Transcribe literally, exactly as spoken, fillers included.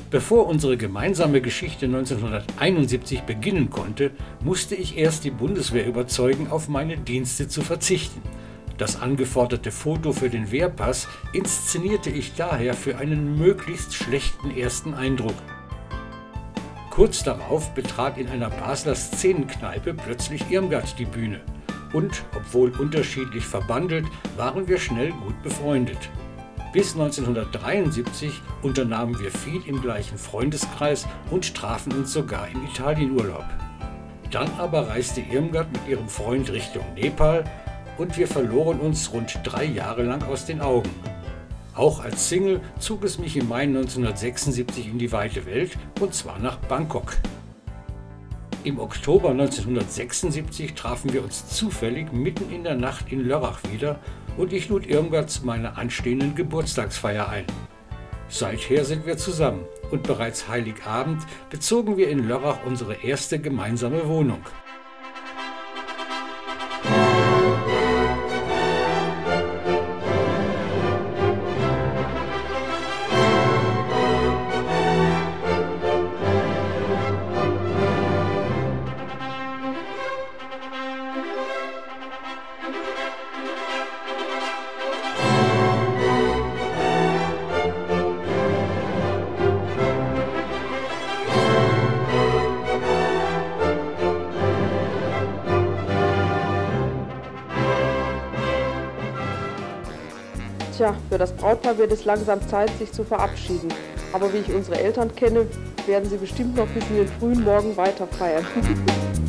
Bevor unsere gemeinsame Geschichte neunzehnhunderteinundsiebzig beginnen konnte, musste ich erst die Bundeswehr überzeugen, auf meine Dienste zu verzichten. Das angeforderte Foto für den Wehrpass inszenierte ich daher für einen möglichst schlechten ersten Eindruck. Kurz darauf betrat in einer Basler Szenenkneipe plötzlich Irmgard die Bühne. Und, obwohl unterschiedlich verbandelt, waren wir schnell gut befreundet. Bis neunzehnhundertdreiundsiebzig unternahmen wir viel im gleichen Freundeskreis und trafen uns sogar im Italienurlaub. Dann aber reiste Irmgard mit ihrem Freund Richtung Nepal und wir verloren uns rund drei Jahre lang aus den Augen. Auch als Single zog es mich im Mai neunzehnhundertsechsundsiebzig in die weite Welt, und zwar nach Bangkok. Im Oktober neunzehnhundertsechsundsiebzig trafen wir uns zufällig mitten in der Nacht in Lörrach wieder und ich lud Irmgard zu meiner anstehenden Geburtstagsfeier ein. Seither sind wir zusammen und bereits Heiligabend bezogen wir in Lörrach unsere erste gemeinsame Wohnung. Tja, für das Brautpaar wird es langsam Zeit, sich zu verabschieden. Aber wie ich unsere Eltern kenne, werden sie bestimmt noch bis in den frühen Morgen weiter feiern.